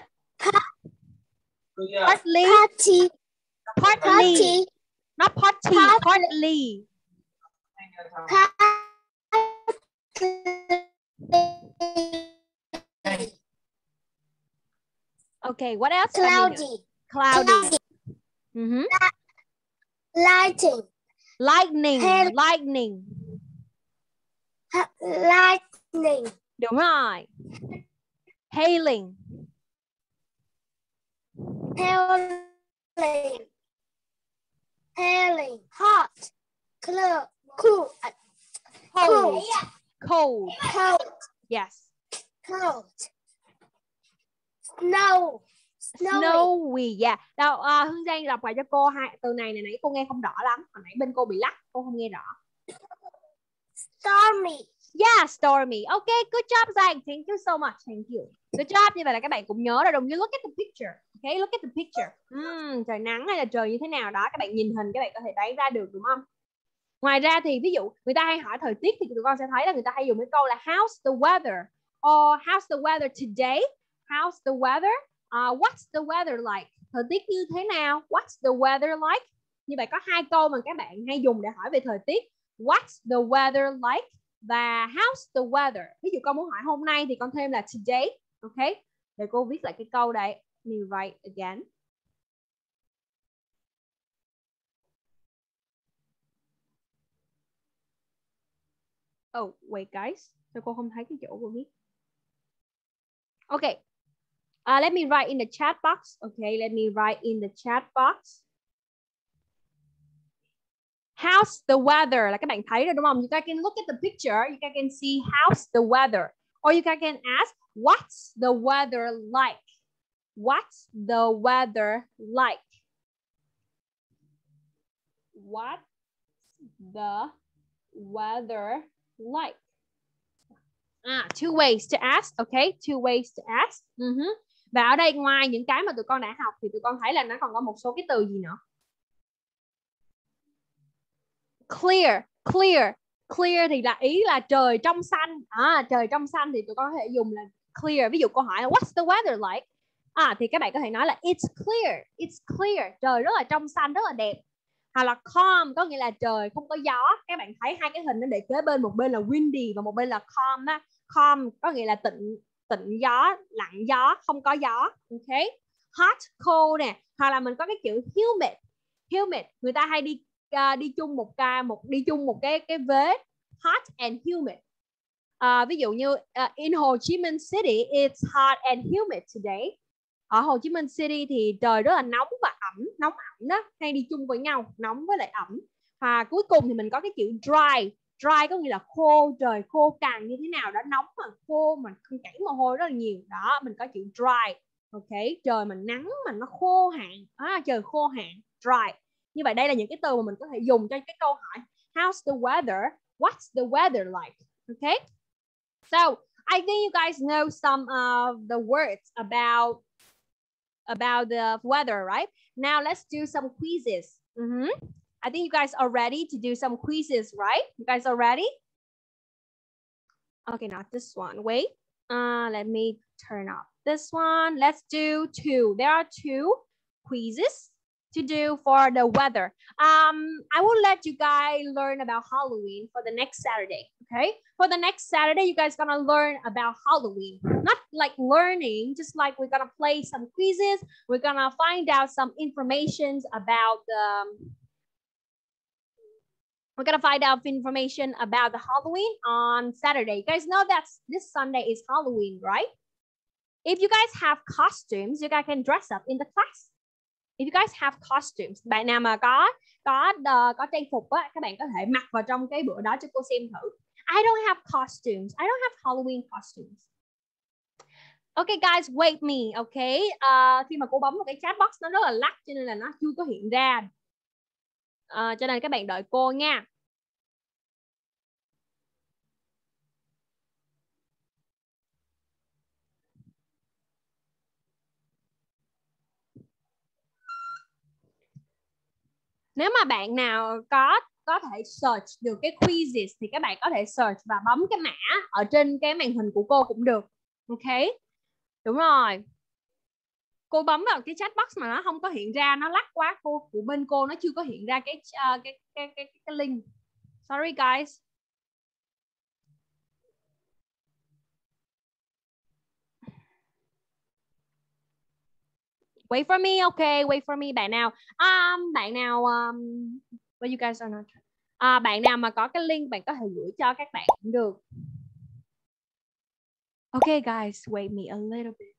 Partly. Party. Partly. Party. Not party. Partly. Partly. Okay, what else? Cloudy. Cloudy. Cloudy. Mm-hmm. Lightning. Lightning. Hail. Lightning. Lightning. Đúng rồi. Hailing. Hailing. Hailing. Hot. Cool. Cool. Cold. Cold. Cold. Yes. Cold. Snow. Snowy. Snowy. Yeah. Đâu, uh, Hương Giang đọc lại cho cô hai từ này này nãy cô nghe không rõ lắm. Hồi nãy bên cô bị lắc, cô không nghe rõ. Stormy. Yeah, stormy. Okay, good job Giang. Thank you so much. Thank you. Good job. Như vậy là các bạn cũng nhớ rồi. Đồng you look at the picture. Okay, look at the picture. Uhm, trời nắng hay là trời như thế nào đó, các bạn nhìn hình các bạn có thể đoán ra được đúng không? Ngoài ra thì ví dụ người ta hay hỏi thời tiết thì tụi con sẽ thấy là người ta hay dùng cái câu là how's the weather or how's the weather today? How's the weather? Uh, what's the weather like? Thời tiết như thế nào? What's the weather like? Như vậy có hai câu mà các bạn hay dùng để hỏi về thời tiết. What's the weather like? Và how's the weather? Ví dụ con muốn hỏi hôm nay thì con thêm là today. Ok. Để cô viết lại cái câu đây. Let me write again. Oh, wait guys. Sao cô không thấy cái chỗ cô viết? Okay. Uh, let me write in the chat box. Okay, let me write in the chat box. How's the weather? Là các bạn thấy rồi đúng không? You guys can look at the picture. You guys can see how's the weather. Or you guys can ask, what's the weather like? What's the weather like? What's the weather like? Ah, two ways to ask. Okay, two ways to ask. Uh-huh. Và ở đây ngoài những cái mà tụi con đã học thì tụi con thấy là nó còn có một số cái từ gì nữa. Clear, clear, clear thì là ý là trời trong xanh. À, trời trong xanh thì tụi con có thể dùng là clear. Ví dụ câu hỏi là what's the weather like? À, thì các bạn có thể nói là it's clear, it's clear. Trời rất là trong xanh, rất là đẹp. Hoặc là calm có nghĩa là trời không có gió. Các bạn thấy hai cái hình nó để kế bên, một bên là windy và một bên là calm đó. Calm có nghĩa là tịnh tịnh gió, lặng gió, không có gió. Ok. Hot, cold nè. Hoặc là mình có cái chữ humid. Humid, người ta hay đi uh, đi chung một ca một đi chung một cái cái vế. Hot and humid. Uh, ví dụ như uh, in Hồ Chí Minh City, it's hot and humid today. Ở Hồ Chí Minh City thì trời rất là nóng và ẩm, nóng ẩm đó, hay đi chung với nhau, nóng với lại ẩm. Và cuối cùng thì mình có cái chữ dry. Dry có nghĩa là khô, trời khô cằn như thế nào đó, nóng mà khô mà không chảy mồ hôi rất là nhiều. Đó, mình có chữ dry. Ok, trời mình nắng mà nó khô hạn. À, trời khô hạn, dry. Như vậy đây là những cái từ mà mình có thể dùng cho cái câu hỏi how's the weather? What's the weather like? Okay? So, I think you guys know some of the words about about the weather, right? Now let's do some quizzes. Mm-hmm. I think you guys are ready to do some quizzes, right? You guys are ready? Okay, not this one. Wait. Uh, let me turn off this one. Let's do two. There are two quizzes to do for the weather. Um, I will let you guys learn about Halloween for the next Saturday, okay? For the next Saturday, you guys gonna learn about Halloween. Not like learning, just like we're gonna play some quizzes. We're gonna find out some information about the We're gonna find out information about the Halloween on Saturday. You guys know that this Sunday is Halloween, right? If you guys have costumes, you guys can dress up in the class. If you guys have costumes, bạn nào mà có có uh, có trang phục á, các bạn có thể mặc vào trong cái bữa đó cho cô xem thử. I don't have costumes. I don't have Halloween costumes. Okay guys, wait me, okay? Uh, khi mà cô bấm vào cái chat box nó rất là lắc cho nên là nó chưa có hiện ra. Uh, cho nên các bạn đợi cô nha. Nếu mà bạn nào có có thể search được cái quizzes thì các bạn có thể search và bấm cái mã ở trên cái màn hình của cô cũng được. Ok. Đúng rồi. Cô bấm vào cái chat box mà nó không có hiện ra, nó lắc quá, cô của bên cô nó chưa có hiện ra cái uh, cái, cái cái cái link. Sorry guys. Wait for me, okay, wait for me. Bạn nào um, bạn nào um, well, you guys are not à, bạn nào mà có cái link bạn có thể gửi cho các bạn cũng được. Okay guys, wait me a little bit.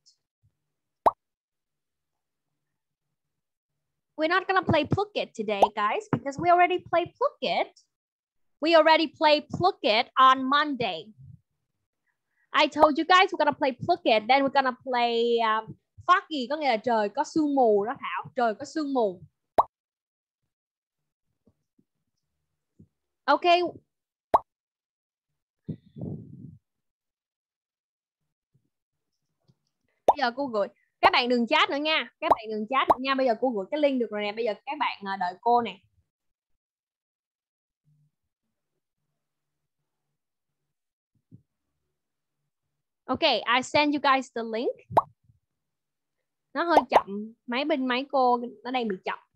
We're not gonna play Plucket today, guys, because we already played Plucket. We already played Plucket on Monday. I told you guys we're gonna play Plucket, then we're gonna play um, foggy, có nghĩa là trời có sương mù đó Thảo, trời có sương mù. Okay. Bây giờ cô gửi, các bạn đừng chat nữa nha, các bạn đừng chat nữa nha. Bây giờ cô gửi cái link được rồi nè, bây giờ các bạn đợi cô nè. Okay, I send you guys the link. Nó hơi chậm, máy bên máy cô nó đang bị chậm.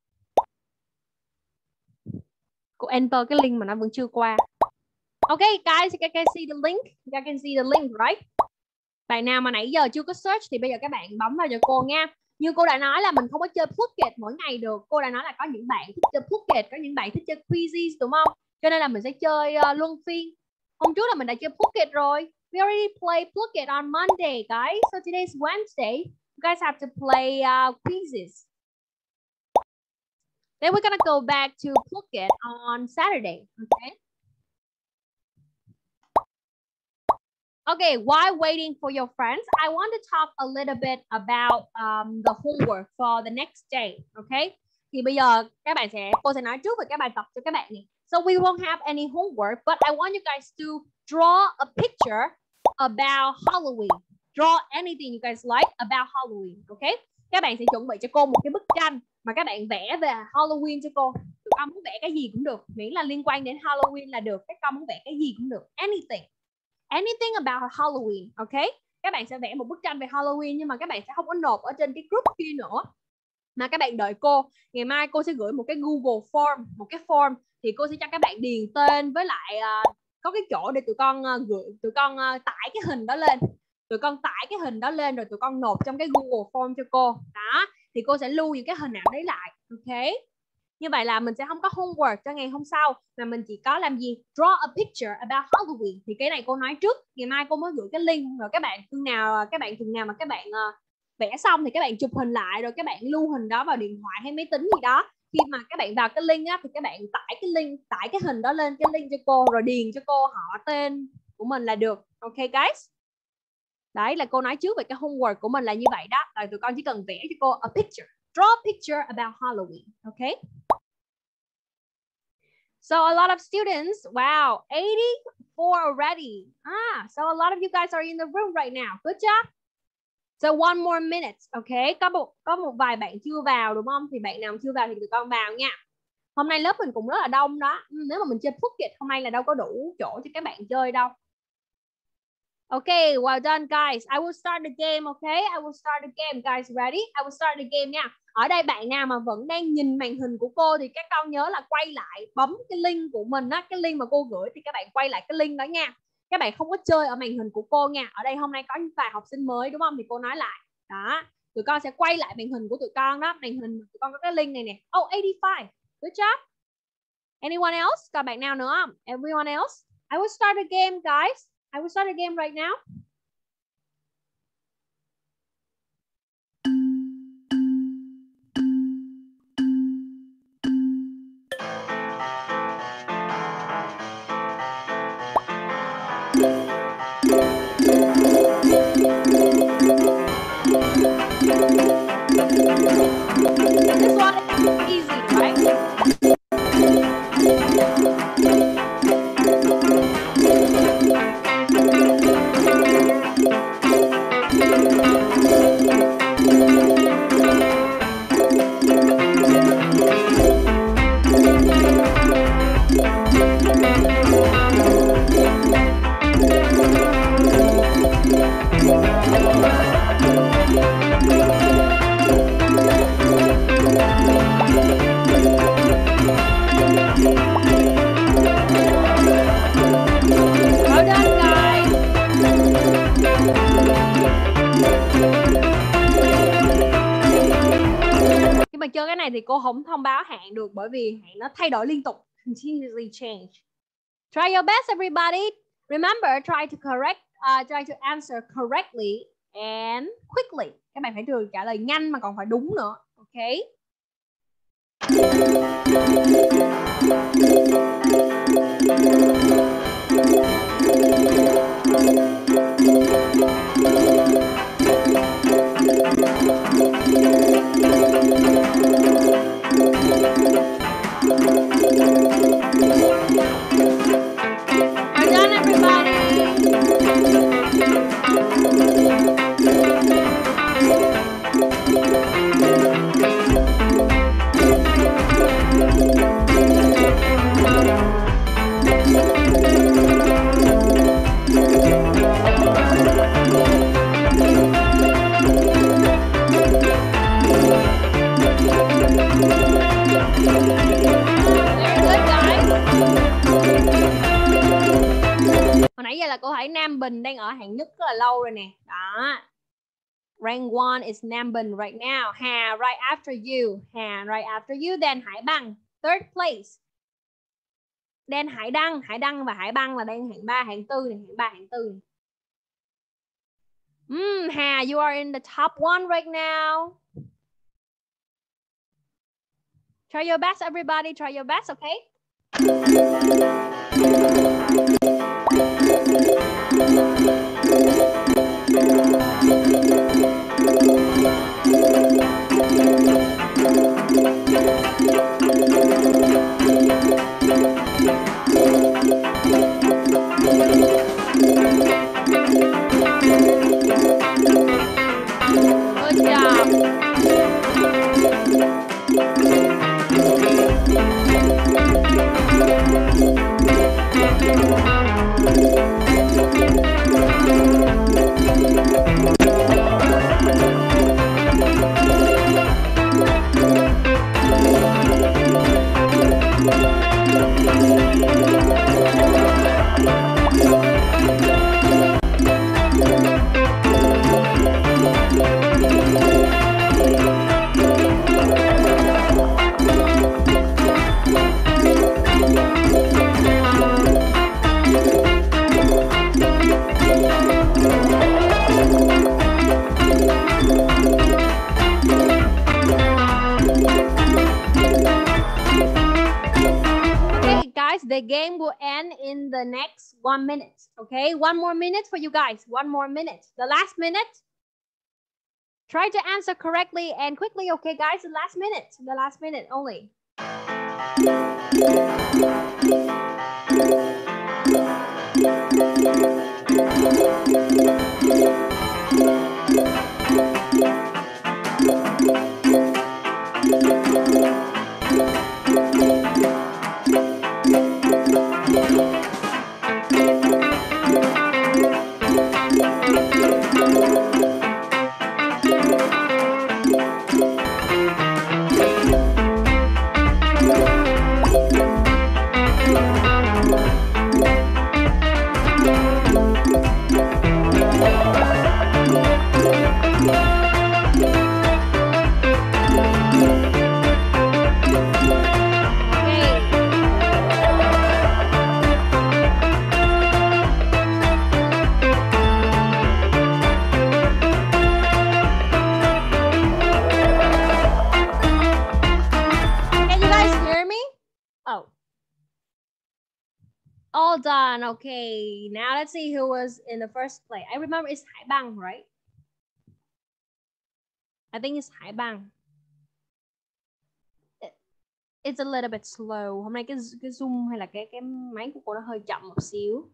Cô enter cái link mà nó vẫn chưa qua. Okay, guys, you can see the link. You can see the link, right? Bạn nào mà nãy giờ chưa có search thì bây giờ các bạn bấm vào cho cô nha. Như cô đã nói là mình không có chơi Plucket mỗi ngày được. Cô đã nói là có những bạn thích chơi Plucket, có những bạn thích chơi quizzes, đúng không? Cho nên là mình sẽ chơi uh, luân phiên. Hôm trước là mình đã chơi Plucket rồi. We already played Plucket on Monday, guys. So today's Wednesday. You guys have to play uh, quizzes. Then we're gonna go back to Plucket on Saturday, okay? Okay, while waiting for your friends, I want to talk a little bit about um, the homework for the next day, okay? Thì bây giờ các bạn sẽ, cô sẽ nói trước về các bài tập cho các bạn này. So we won't have any homework, but I want you guys to draw a picture about Halloween. Draw anything you guys like about Halloween, okay? Các bạn sẽ chuẩn bị cho cô một cái bức tranh mà các bạn vẽ về Halloween cho cô. Tụi con muốn vẽ cái gì cũng được, miễn là liên quan đến Halloween là được. Các con muốn vẽ cái gì cũng được, anything. Anything about Halloween, okay? Các bạn sẽ vẽ một bức tranh về Halloween nhưng mà các bạn sẽ không có nộp ở trên cái group kia nữa. Mà các bạn đợi cô. Ngày mai cô sẽ gửi một cái Google Form, một cái form thì cô sẽ cho các bạn điền tên với lại uh, có cái chỗ để tụi con uh, gửi, tụi con uh, tải cái hình đó lên. Tụi con tải cái hình đó lên rồi tụi con nộp trong cái Google Form cho cô. Đó, thì cô sẽ lưu những cái hình ảnh đấy lại, okay? Như vậy là mình sẽ không có homework cho ngày hôm sau mà mình chỉ có làm gì? Draw a picture about Halloween. Thì cái này cô nói trước, ngày mai cô mới gửi cái link rồi các bạn chừng nào các bạn chừng nào mà các bạn uh, vẽ xong thì các bạn chụp hình lại rồi các bạn lưu hình đó vào điện thoại hay máy tính gì đó. Khi mà các bạn vào cái link á thì các bạn tải cái link, tải cái hình đó lên cái link cho cô rồi điền cho cô họ tên của mình là được. Ok guys? Đấy là cô nói trước về cái homework của mình là như vậy đó. Rồi tụi con chỉ cần vẽ cho cô a picture. Draw a picture about Halloween. Okay? So a lot of students, wow, eighty-four already. Ah, so a lot of you guys are in the room right now. Good job. So one more minute, okay? Có một có một vài bạn chưa vào đúng không? Thì bạn nào chưa vào thì tụi con vào nha. Hôm nay lớp mình cũng rất là đông đó. Nếu mà mình chơi Plucket hôm nay là đâu có đủ chỗ cho các bạn chơi đâu. Okay, well done guys. I will start the game, okay? I will start the game, guys. Ready? I will start the game nha. Ở đây bạn nào mà vẫn đang nhìn màn hình của cô thì các con nhớ là quay lại, bấm cái link của mình á, cái link mà cô gửi thì các bạn quay lại cái link đó nha. Các bạn không có chơi ở màn hình của cô nha. Ở đây hôm nay có vài học sinh mới đúng không? Thì cô nói lại. Đó, tụi con sẽ quay lại màn hình của tụi con đó. Màn hình tụi con có cái link này nè. Oh, eighty-five. Good job. Anyone else? Còn bạn nào nữa không? Everyone else? I will start a game, guys. I will start a game right now. This one is easy, right? Well done, guys. Khi mà chơi cái này thì cô không thông báo hạn được bởi vì hạn nó thay đổi liên tục. Continuously change. Try your best, everybody. Remember, try to correct, uh, try to answer correctly and quickly. Các bạn phải được trả lời nhanh mà còn phải đúng nữa. Okay? Well done, everybody. Hồi nãy giờ là cô thấy Nam Bình đang ở hạng nhất rất là lâu rồi nè. Đó. Rank one is Nam Bình right now. Hà right after you. Hà right after you. Then Hải Băng. Third place. Then Hải Đăng. Hải Đăng và Hải Băng là đang hạng ba, hạng tư này. Hạng ba, hạng tư này. Mm, Hà, you are in the top one right now. Try your best, everybody. Try your best, okay? Good job. The game will end in the next one minute. Okay, one more minute for you guys. One more minute. The last minute. Try to answer correctly and quickly. Okay, guys. The last minute. The last minute only. All done. Okay. Now let's see who was in the first place. I remember it's Hải Bang, right? I think it's Hải Bang. It's a little bit slow. Hôm nay cái cái zoom hay là cái cái máy của cô nó hơi chậm một xíu.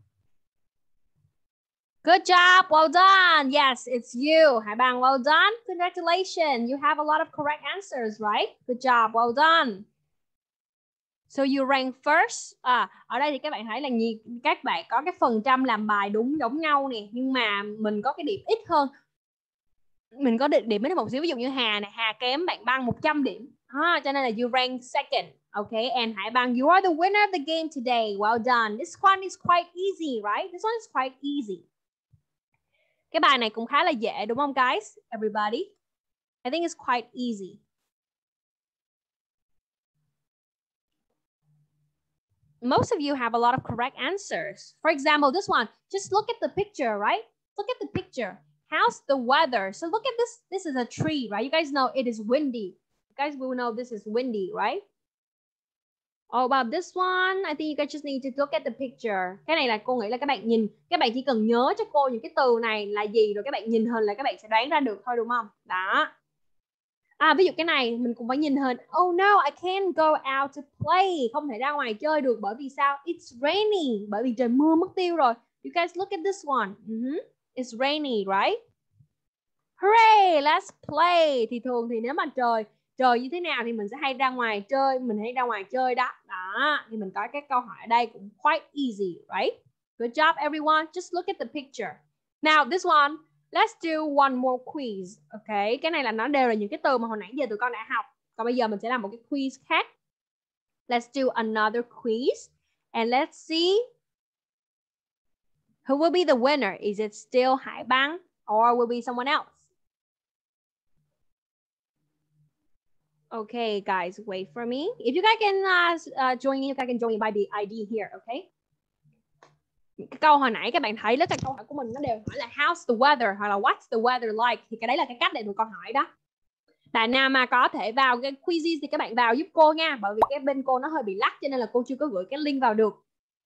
Good job. Well done. Yes, it's you. Hải Bang, well done. Congratulations. You have a lot of correct answers, right? Good job. Well done. So you rank first. À, ở đây thì các bạn thấy là nhiều, các bạn có cái phần trăm làm bài đúng giống nhau nè, nhưng mà mình có cái điểm ít hơn. Mình có điểm điểm ít hơn một xíu, ví dụ như Hà này, Hà kém bạn Bang một trăm điểm. Ha, cho nên là you rank second. Okay, and Hải Bang, you are the winner of the game today. Well done. This one is quite easy, right? This one is quite easy. Cái bài này cũng khá là dễ đúng không guys? Everybody. I think it's quite easy. Most of you have a lot of correct answers. For example, this one, just look at the picture, right? Look at the picture. How's the weather? So look at this. This is a tree, right? You guys know it is windy. You guys will know this is windy, right? Oh, about this one, I think you guys just need to look at the picture. Cái này là cô nghĩ là các bạn nhìn, các bạn chỉ cần nhớ cho cô những cái từ này là gì, rồi các bạn nhìn hình là các bạn sẽ đoán ra được thôi, đúng không? Đó. À, ví dụ cái này mình cũng phải nhìn hình. Oh no, I can't go out to play. Không thể ra ngoài chơi được bởi vì sao? It's rainy. Bởi vì trời mưa mất tiêu rồi. You guys look at this one. Uh-huh. It's rainy, right? Hooray, let's play. Thì thường thì nếu mà trời trời như thế nào thì mình sẽ hay ra ngoài chơi, mình hay ra ngoài chơi đó. Đó, thì mình có cái câu hỏi ở đây cũng quite easy, right? Good job everyone. Just look at the picture. Now this one, let's do one more quiz. Okay, cái này là nó đều là những cái từ mà hồi nãy giờ tụi con đã học. Còn bây giờ mình sẽ làm một cái quiz khác. Let's do another quiz and let's see who will be the winner. Is it still Hải Bang or will be someone else? Okay, guys, wait for me. If you guys can uh, uh, join me, you guys can join me by the I D here, okay? Cái câu hồi nãy các bạn thấy đó, cái câu hỏi của mình nó đều hỏi là how's the weather hoặc là what's the weather like, thì cái đấy là cái cách để tụi con hỏi đó. Bạn nào mà có thể vào cái quiz thì các bạn vào giúp cô nha, bởi vì cái bên cô nó hơi bị lắc cho nên là cô chưa có gửi cái link vào được.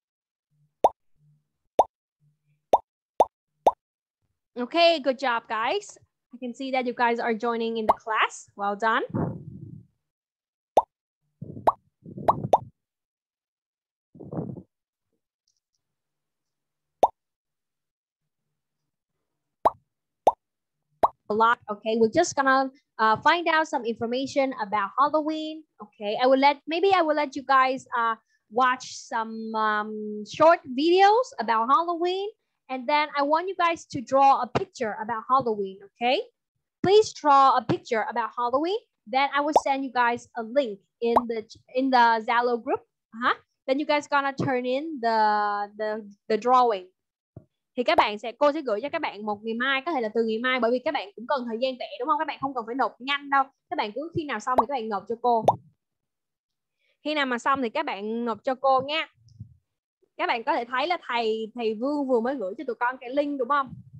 Okay, good job guys. I can see that you guys are joining in the class. Well done. A lot. Okay, we're just gonna uh, find out some information about Halloween. Okay, I will let maybe I will let you guys uh, watch some um, short videos about Halloween, and then I want you guys to draw a picture about Halloween. Okay, please draw a picture about Halloween. Then I will send you guys a link in the in the Zalo group. Uh-huh. Then you guys gonna turn in the the the drawing. Thì các bạn sẽ cô sẽ gửi cho các bạn một ngày mai, có thể là từ ngày mai, bởi vì các bạn cũng cần thời gian vẽ đúng không? Các bạn không cần phải nộp nhanh đâu. Các bạn cứ khi nào xong thì các bạn nộp cho cô. Khi nào mà xong thì các bạn nộp cho cô nha. Các bạn có thể thấy là thầy thầy Vương vừa mới gửi cho tụi con cái link đúng không?